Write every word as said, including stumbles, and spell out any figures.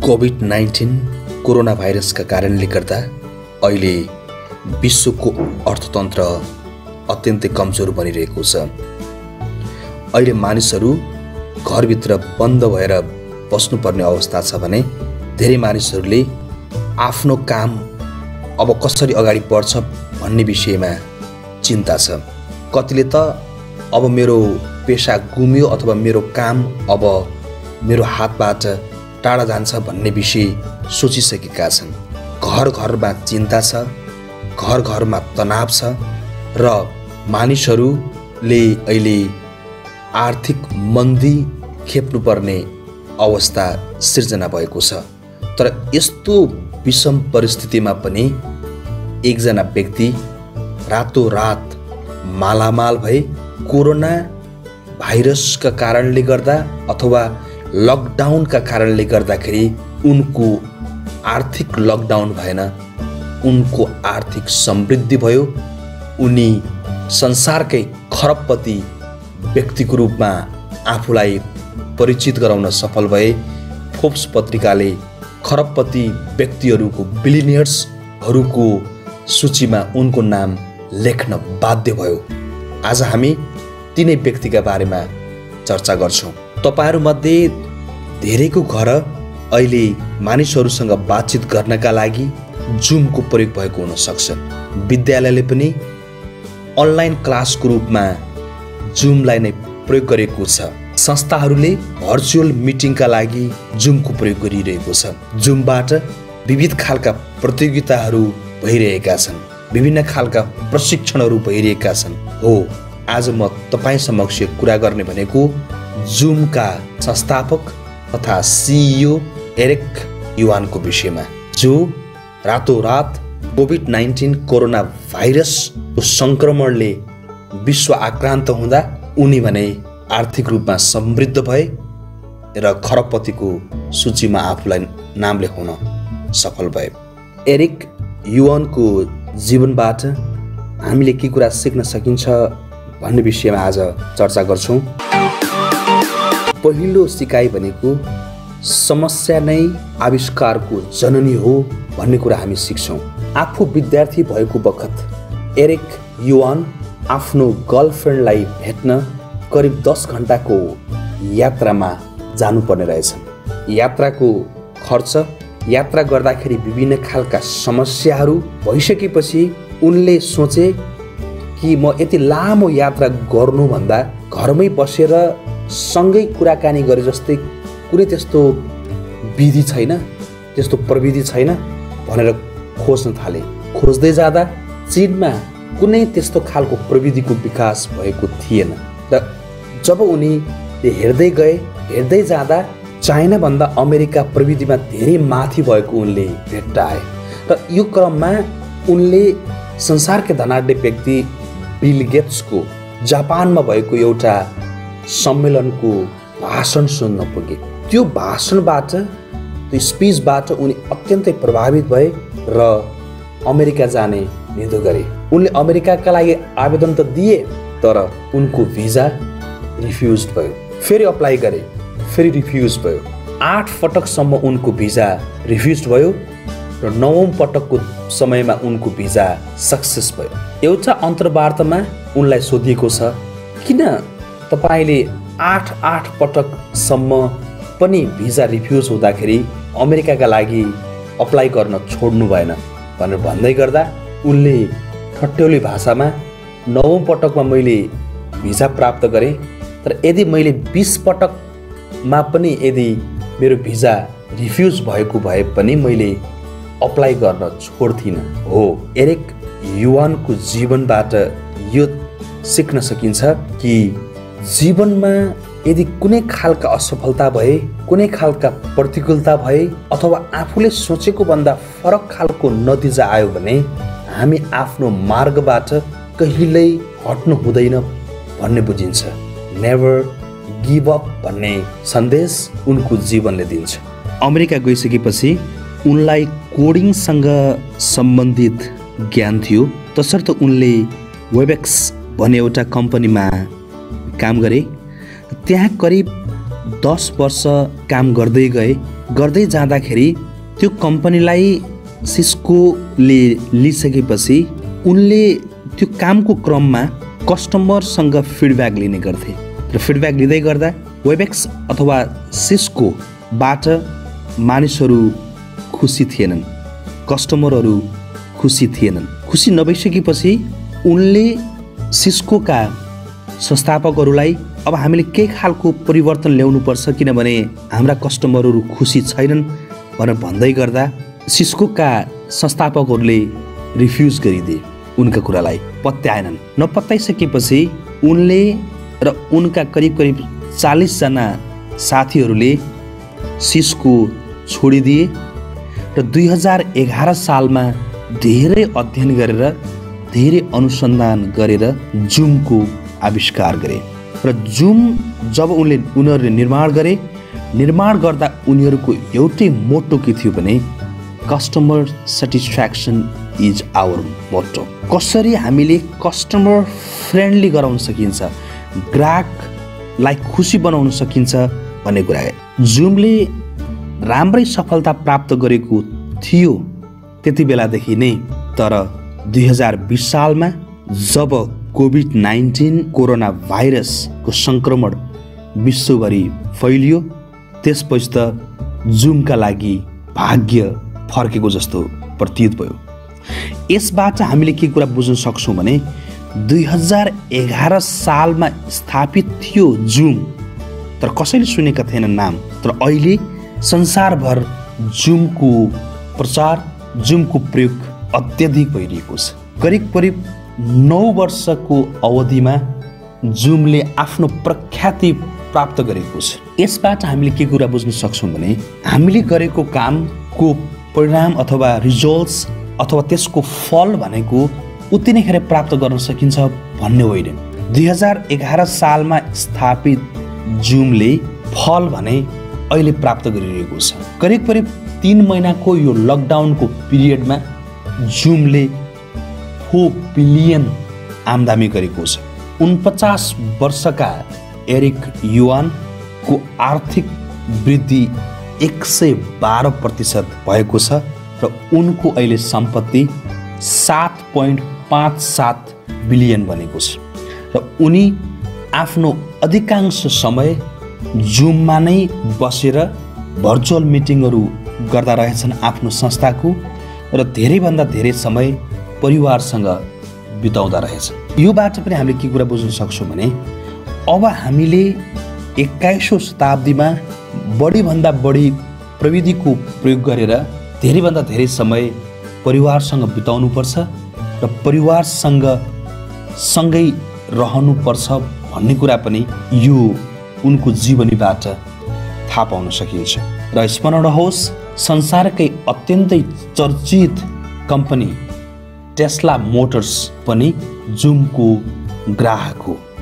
Covid nineteen corona भाइरसका कारणले गर्दा अहिले विश्वको अर्थतन्त्र अत्यन्तै कमजोर बनिरहेको छ। अहिले मानिसहरू घरभित्र बन्द भएर बस्नुपर्ने अवस्था छ भने धेरै मानिसहरूले आफ्नो काम अब कसरी अगाडि बढ्छ भन्ने विषयमा चिन्ता छ। कतिले त अब मेरो पेशा गुमियो अथवा मेरो काम अब मेरो हातबाट टाढा जान्छ भन्ने विषय सोचिसकेका छन्। घर घरमा चिन्ता छ, घर घरमा तनाव छ र मानिसहरूले अहिले आर्थिक मन्दी खेप्नुपर्ने अवस्था सिर्जना भएको छ। तर यस्तो विषम परिस्थितिमा पनि एकजना व्यक्ति रातोरात मालामाल भए कोरोना भाइरसका कारणले गर्दा अथवा लकडाउनका कारणले गर्दाखेरि उनको आर्थिक लकडाउन भएन, उनको आर्थिक समृद्धि भयो। उनी संसारकै खरबपति व्यक्तिको रूपमा आफूलाई परिचित गराउन सफल भए। फोर्ब्स पत्रिकाले खरबपति व्यक्तिहरूको बिलिनियर्सहरूको सूचीमा उनको नाम लेख्न बाध्य भयो। आज हामी तिनै व्यक्तिका बारेमा चर्चा गर्छौँ। तपाईहरूमध्ये धेरैको घर अहिले मानिसहरूसँग बातचित गर्नका लागि जुमको प्रयोग भएको हुन सक्छ। विद्यालयले पनि अनलाइन क्लासको रूपमा जुमलाई नै प्रयोग गरेको छ। संस्थाहरूले भर्चुअल मिटिङका लागि जुमको प्रयोग गरिरहेको छ। जुमबाट विविध खालका प्रतियोगिताहरू भइरहेका छन्, विभिन्न खालका प्रशिक्षणहरू भइरहेका छन्। हो, आज म तपाईँ समक्ष कुरा गर्ने भनेको जुमका संस्थापक तथा सिइओ एरिक युवानको विषयमा, जो रातोरात कोभिड नाइन्टीन कोरोना भाइरसको सङ्क्रमणले विश्व आक्रान्त हुँदा उनी भने आर्थिक रूपमा समृद्ध भए र खरबपतिको सूचीमा आफूलाई नाम लेखाउन सफल भए। एरिक युवानको जीवनबाट हामीले के कुरा सिक्न सकिन्छ भन्ने विषयमा आज चर्चा गर्छौँ। पहिलो सिकाइ भनेको समस्या नै आविष्कारको जननी हो भन्ने कुरा हामी सिक्छौँ। आफू विद्यार्थी भएको बखत एरिक युवान आफ्नो गर्लफ्रेन्डलाई भेट्न करिब दस घन्टाको यात्रामा जानुपर्ने रहेछन्। यात्राको खर्च, यात्रा गर्दाखेरि विभिन्न खालका समस्याहरू भइसकेपछि उनले सोचे कि म यति लामो यात्रा गर्नुभन्दा घरमै बसेर सँगै कुराकानी गरे जस्तै कुनै त्यस्तो विधि छैन, त्यस्तो प्रविधि छैन भनेर खोज्न थाले। खोज्दै जाँदा चीनमा कुनै त्यस्तो खालको प्रविधिको विकास भएको थिएन। र जब उनी हेर्दै गए, हेर्दै जाँदा चाइनाभन्दा अमेरिका प्रविधिमा धेरै माथि भएको उनले भेट्टाए। र यो क्रममा उनले संसारकै धनाढ्य व्यक्ति बिल गेट्सको जापानमा भएको एउटा सम्मेलनको भाषण सुन्न पुगे। त्यो भाषणबाट, त्यो स्पिचबाट उनी अत्यन्तै प्रभावित भए र अमेरिका जाने निधो गरे। उनले अमेरिकाका लागि आवेदन त दिए, तर उनको भिजा रिफ्युज भयो। फेरि अप्लाई गरे, फेरि रिफ्युज भयो। आठ पटकसम्म उनको भिजा रिफ्युज भयो र नवौं पटकको समयमा उनको भिजा सक्सेस भयो। एउटा अन्तर्वार्तामा उनलाई सोधिएको छ, किन तपाईँले आठ आठ पटकसम्म पनि भिजा रिफ्युज हुँदाखेरि अमेरिकाका लागि अप्लाई गर्न छोड्नु भएन भनेर भन्दै गर्दा उनले ठट्यौली भाषामा नवौं पटकमा मैले भिजा प्राप्त गरेँ, तर यदि मैले बिस पटकमा पनि यदि मेरो भिजा रिफ्युज भएको भए पनि मैले अप्लाई गर्न छोड्थिनँ। हो, एरिक युवानको जीवनबाट यो सिक्न सकिन्छ कि जीवनमा यदि कुनै खालका असफलता भए, कुनै खालका प्रतिकूलता भए अथवा आफूले सोचेको भन्दा फरक खालको नतिजा आयो भने हामी आफ्नो मार्गबाट कहिल्यै हट्नु हुँदैन भन्ने बुझिन्छ। नेभर गिभ अप भन्ने सन्देश उनको जीवनले दिन्छ। अमेरिका गइसकेपछि उनलाई कोडिङसँग सम्बन्धित ज्ञान थियो, तसर्थ उनले वेबएक्स भन्ने एउटा कम्पनीमा काम गरे। त्यहाँ करिब दस वर्ष काम गर्दै गए गर्दै जाँदाखेरि त्यो कम्पनीलाई सिस्कोले लिइसकेपछि उनले त्यो कामको क्रममा कस्टमरसँग फिडब्याक लिने गर्थे र फिडब्याक लिँदै गर्दा वेबएक्स अथवा सिस्कोबाट मानिसहरू खुसी थिएनन्, कस्टमरहरू खुसी थिएनन्। खुसी नभइसकेपछि उनले सिस्कोका संस्थापकहरूलाई अब हामीले केही खालको परिवर्तन ल्याउनुपर्छ किनभने हाम्रा कस्टमरहरू खुसी छैनन् भनेर भन्दै गर्दा सिस्कोका संस्थापकहरूले रिफ्युज गरिदिए, उनका कुरालाई पत्याएनन्। नपत्याइसकेपछि उनले र उनका करिब करिब चालीसजना साथीहरूले सिस्को छोडिदिए र दुई हजार एघार सालमा धेरै अध्ययन गरेर धेरै अनुसन्धान गरेर जुमको आविष्कार गरे र जुम जब उनले उनीहरूले निर्माण गरे निर्माण गर्दा उनीहरूको एउटै मोटो के थियो भने कस्टमर सेटिस्फ्याक्सन इज आवर मोटो। कसरी हामीले कस्टमर फ्रेन्डली गराउन सकिन्छ, ग्राहकलाई खुसी बनाउन सकिन्छ भन्ने कुरा। जुमले राम्रै सफलता प्राप्त गरेको थियो त्यति बेलादेखि नै, तर दुई हजार बिस सालमा जब कोभिड नाइन्टिन कोरोना भाइरसको सङ्क्रमण विश्वभरि फैलियो त्यसपछि त जुमका लागि भाग्य फर्केको जस्तो प्रतीत भयो। यसबाट हामीले के कुरा बुझ्न सक्छौँ भने दुई हजार एघार सालमा स्थापित थियो जुम, तर कसैले सुनेका थिएनन् नाम। तर अहिले संसारभर जुमको प्रचार, जुमको प्रयोग अत्यधिक भइरहेको छ। करिब करिब नौ वर्षको अवधिमा जुमले आफ्नो प्रख्याति प्राप्त गरेको छ। यसबाट हामीले के कुरा बुझ्न सक्छौँ भने हामीले गरेको कामको परिणाम अथवा रिजल्ट्स अथवा त्यसको फल भनेको उति नै खेर प्राप्त गर्न सकिन्छ भन्ने होइन। दुई हजार एघार सालमा स्थापित जुमले फल भने अहिले प्राप्त गरिरहेको छ। करिब करिब तीन महिनाको यो लकडाउनको पिरियडमा जुमले फोर बिलियन आमदानी गरेको छ। उनपचास वर्षका एरिक युवानको आर्थिक वृद्धि एक सय बाह्र प्रतिशत भएको छ र उनको अहिले सम्पत्ति सात पोइन्ट पाँच सात बिलियन बनेको छ र उनी आफ्नो अधिकांश समय जुममा नै बसेर भर्चुअल मिटिङहरू गर्दा रहेछन् आफ्नो संस्थाको र धेरैभन्दा धेरै समय परिवारसँग बिताउँदा रहेछन्। योबाट पनि हामीले के कुरा बुझ्न सक्छौँ भने अब हामीले एक्काइसौँ शताब्दीमा बढीभन्दा बढी प्रविधिको प्रयोग गरेर धेरैभन्दा धेरै समय परिवारसँग बिताउनुपर्छ र परिवारसँग सँगै रहनुपर्छ भन्ने कुरा पनि यो उनको जीवनीबाट थाहा पाउन सकिन्छ। र स्मरण होस् संसारकै अत्यन्तै चर्चित कम्पनी टेस्ला मोटर्स पनि जुमको ग्राहक हो।